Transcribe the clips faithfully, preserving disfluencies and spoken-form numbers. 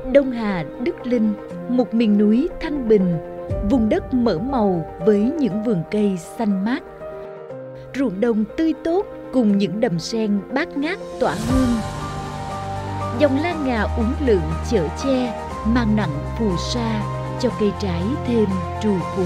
Đông Hà, Đức Linh, một miền núi thanh bình, vùng đất mở màu với những vườn cây xanh mát, ruộng đồng tươi tốt cùng những đầm sen bát ngát tỏa hương. Dòng Lan Ngà uốn lượn chở che, mang nặng phù sa cho cây trái thêm trù phú.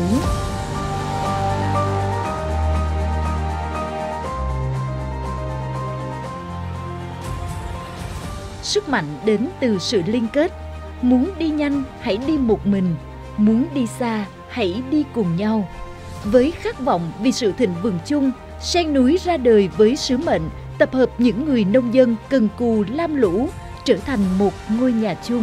Sức mạnh đến từ sự liên kết. Muốn đi nhanh, hãy đi một mình. Muốn đi xa, hãy đi cùng nhau. Với khát vọng vì sự thịnh vượng chung, Sen Núi ra đời với sứ mệnh tập hợp những người nông dân cần cù lam lũ trở thành một ngôi nhà chung.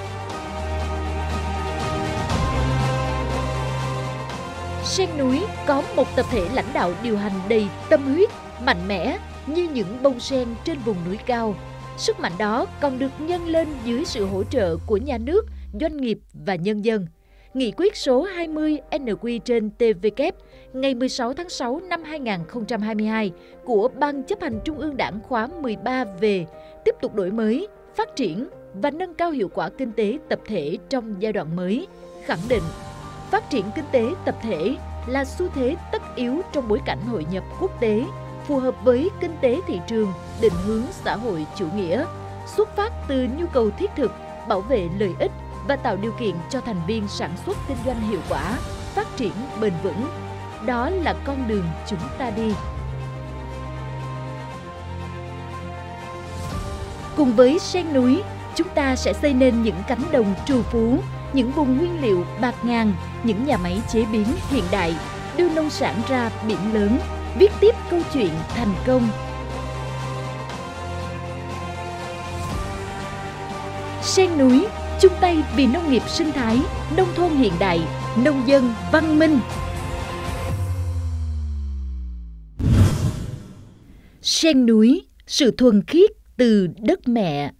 Sen Núi có một tập thể lãnh đạo điều hành đầy tâm huyết, mạnh mẽ như những bông sen trên vùng núi cao. Sức mạnh đó còn được nhân lên dưới sự hỗ trợ của nhà nước, doanh nghiệp và nhân dân. Nghị quyết số hai mươi N Q trên T V K ngày mười sáu tháng sáu năm hai nghìn không trăm hai mươi hai của Ban chấp hành Trung ương Đảng khóa mười ba về tiếp tục đổi mới, phát triển và nâng cao hiệu quả kinh tế tập thể trong giai đoạn mới, khẳng định phát triển kinh tế tập thể là xu thế tất yếu trong bối cảnh hội nhập quốc tế, phù hợp với kinh tế thị trường, định hướng xã hội chủ nghĩa, xuất phát từ nhu cầu thiết thực, bảo vệ lợi ích và tạo điều kiện cho thành viên sản xuất kinh doanh hiệu quả, phát triển bền vững. Đó là con đường chúng ta đi. Cùng với Sen Núi, chúng ta sẽ xây nên những cánh đồng trù phú, những vùng nguyên liệu bạt ngàn, những nhà máy chế biến hiện đại, đưa nông sản ra biển lớn, viết tiếp câu chuyện thành công. Sen Núi, chung tay vì nông nghiệp sinh thái, nông thôn hiện đại, nông dân văn minh. Sen Núi, sự thuần khiết từ đất mẹ.